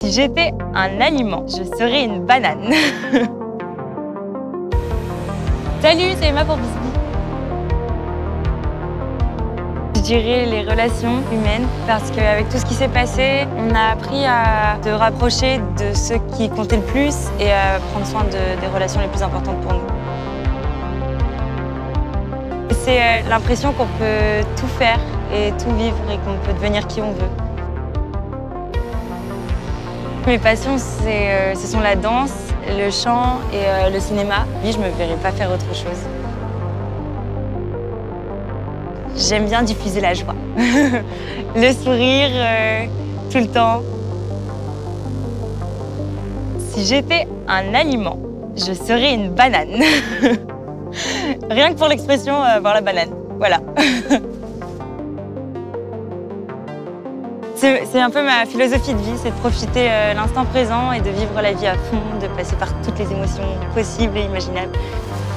Si j'étais un aliment, je serais une banane. Salut, c'est Emma pour Bisbee. Je dirais les relations humaines, parce qu'avec tout ce qui s'est passé, on a appris à se rapprocher de ceux qui comptaient le plus et à prendre soin des relations les plus importantes pour nous. C'est l'impression qu'on peut tout faire et tout vivre et qu'on peut devenir qui on veut. Mes passions, ce sont la danse, le chant et le cinéma. Oui, je ne me verrais pas faire autre chose. J'aime bien diffuser la joie. Le sourire, tout le temps. Si j'étais un aliment, je serais une banane. Rien que pour l'expression voir la banane. Voilà. C'est un peu ma philosophie de vie, c'est de profiter l'instant présent et de vivre la vie à fond, de passer par toutes les émotions possibles et imaginables.